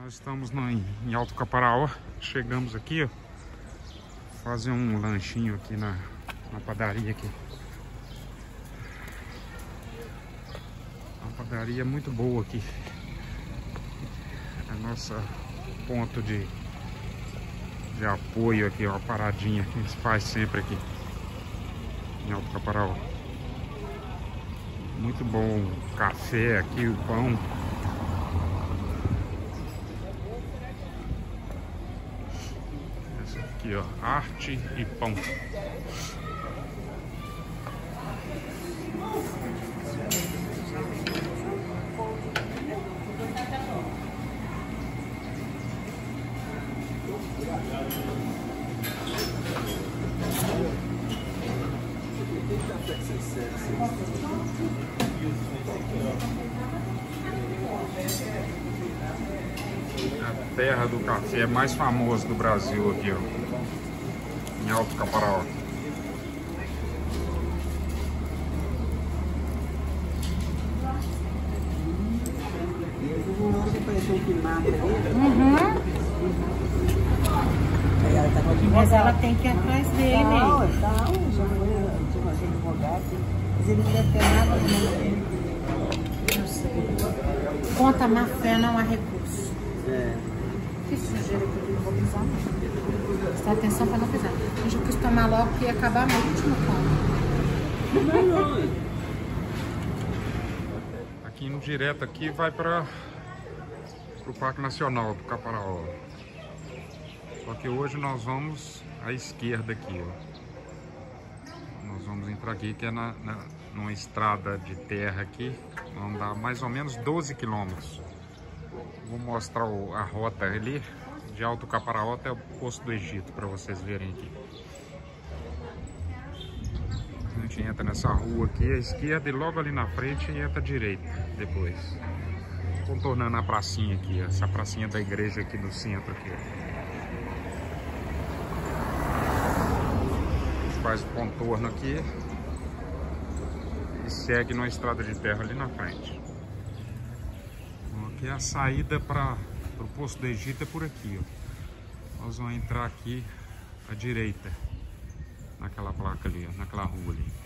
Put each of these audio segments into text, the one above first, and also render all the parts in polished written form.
Nós estamos em Alto Caparaó. Chegamos aqui, ó, fazer um lanchinho aqui na padaria aqui. Uma padaria muito boa aqui. É nossa ponto de apoio aqui, ó, uma paradinha que a gente faz sempre aqui em Alto Caparaó. Muito bom o café aqui, o pão. Essa aqui, ó, arte e pão. A terra do café mais famosa do Brasil aqui, ó, em Alto Caparaó. Mas ela tem que ir atrás dele. Não, já foi advogado, mas ele não deve ter nada dele. Não sei. Contra má fé não há recurso. Que sujeira que eu não vou pisar, não. Prestar atenção para não pisar. Eu já quis tomar logo que ia acabar meu último cão. Aqui indo direto aqui vai para o Parque Nacional do Caparaó. Só que hoje nós vamos à esquerda aqui, ó. Nós vamos entrar aqui, que é numa estrada de terra aqui. Vamos dar mais ou menos 12 quilômetros. Vou mostrar a rota ali, de Alto Caparaó até o Poço do Egito, para vocês verem aqui. A gente entra nessa rua aqui à esquerda e logo ali na frente entra à direita depois. Contornando a pracinha aqui, essa pracinha da igreja aqui do centro aqui. Faz o contorno aqui e segue numa estrada de terra ali na frente. Então, aqui é a saída para o Poço do Egito, é por aqui, ó. Nós vamos entrar aqui à direita, naquela placa ali, ó, naquela rua ali.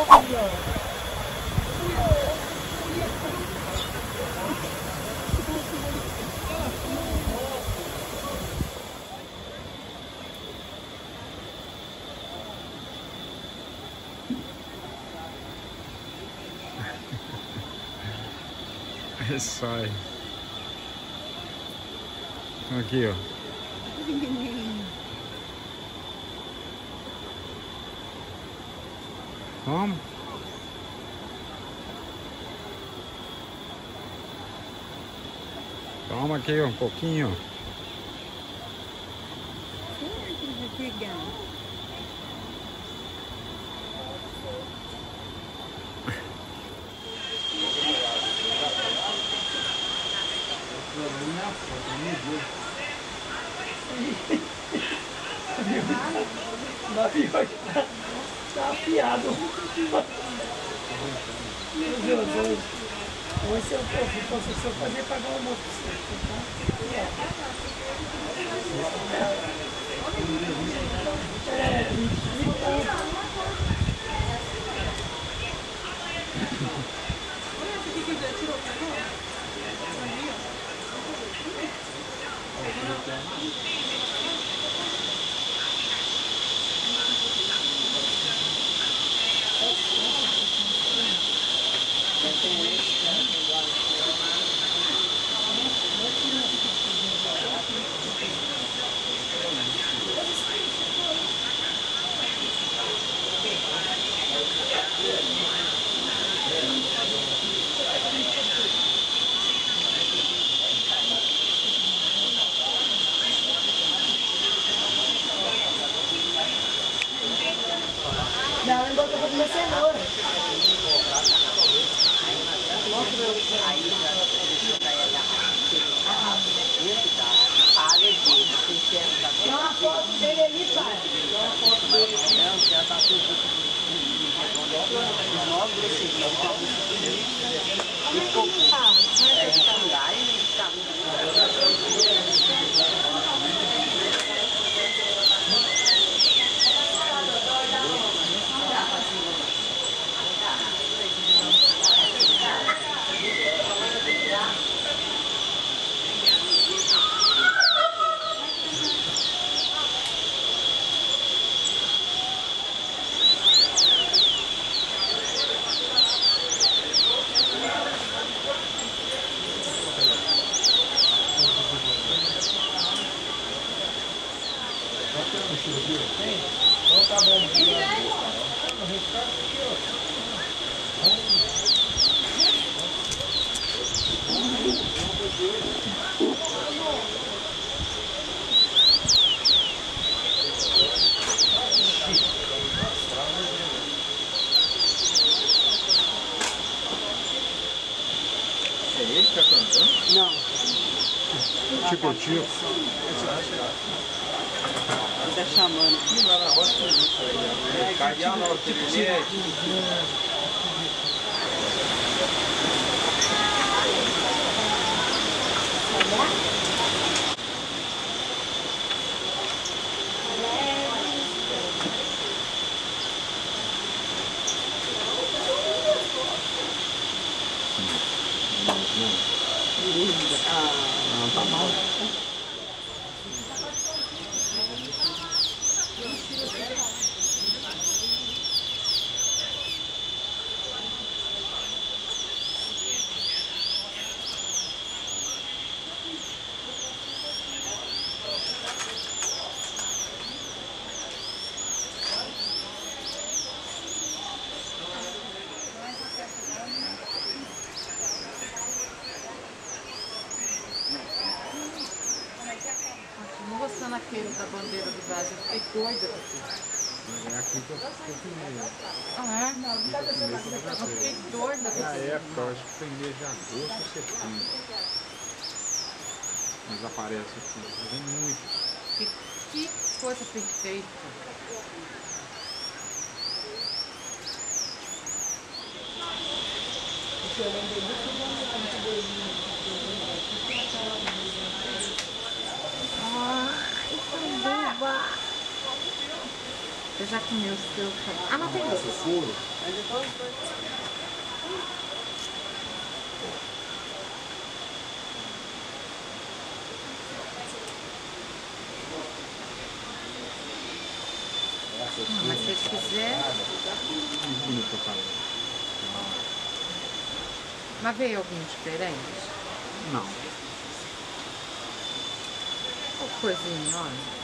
Sai. Aqui, ó. Vamos. Toma aqui um pouquinho. O navio tá afiado. Meu Deus, hoje se eu fosse fazer pagar o almoço pra você, Não, lembrou que eu vou comer cenoura. Tem uma foto dele ali, pai. Então tá bom. É ele que tá cantando? Não. Tico-tico. Ele tá chamando. Ih, lá na roça tem isso aí. Cardeal na hora Ah, tá mal. Mostrando aquele da bandeira do Brasil, fiquei doida. É aqui que eu filmei. Ah, é? Eu fiquei doida. Na época, eu acho que foi em mês de agosto ou setembro. Mas aparece aqui, vem muito. Que coisa perfeita. Eu já comi os que eu quero. Ah, não tem gosto. Não, mas se eles quiserem... Mas veio algum diferente? Não. Ou coisinha, olha.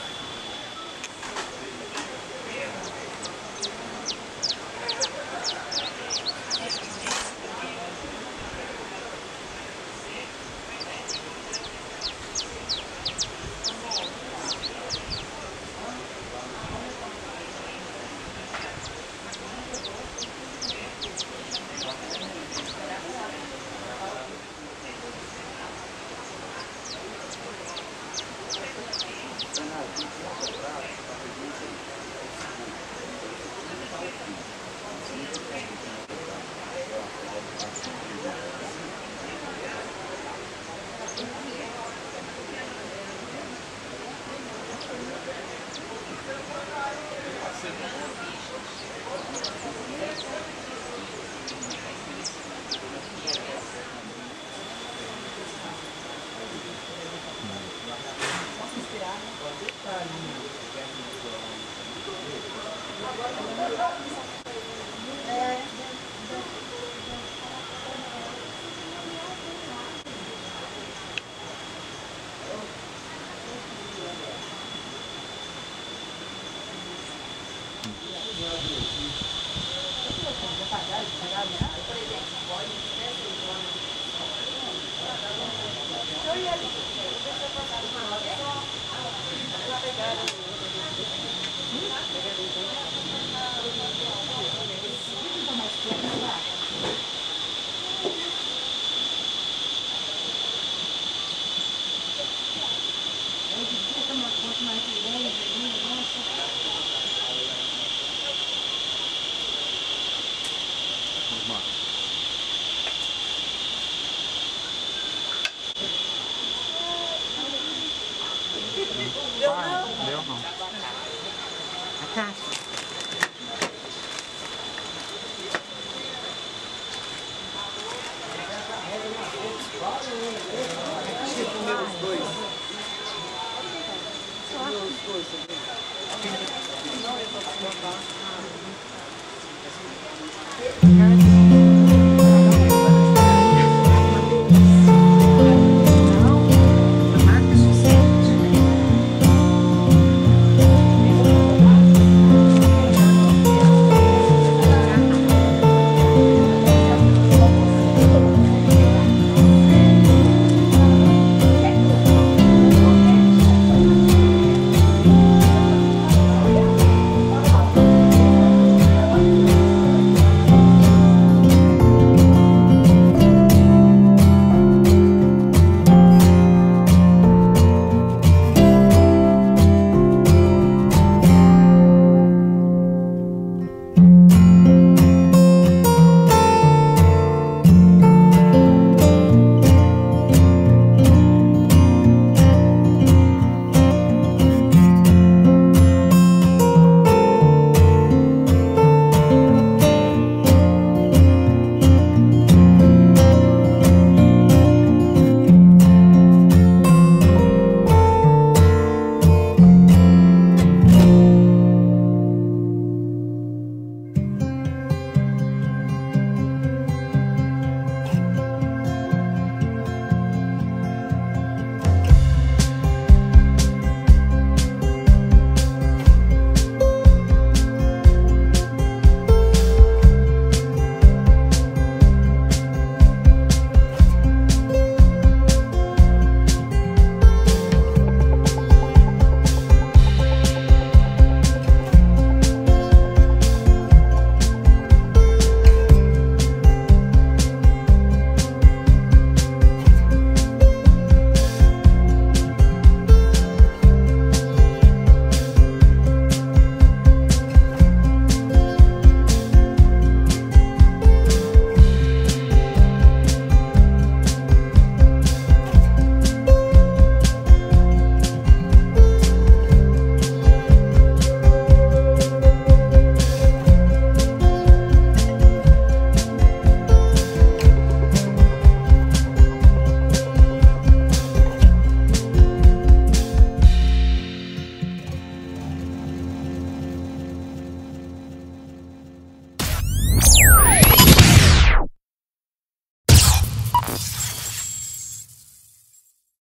Deu não. A caixa. Tipo,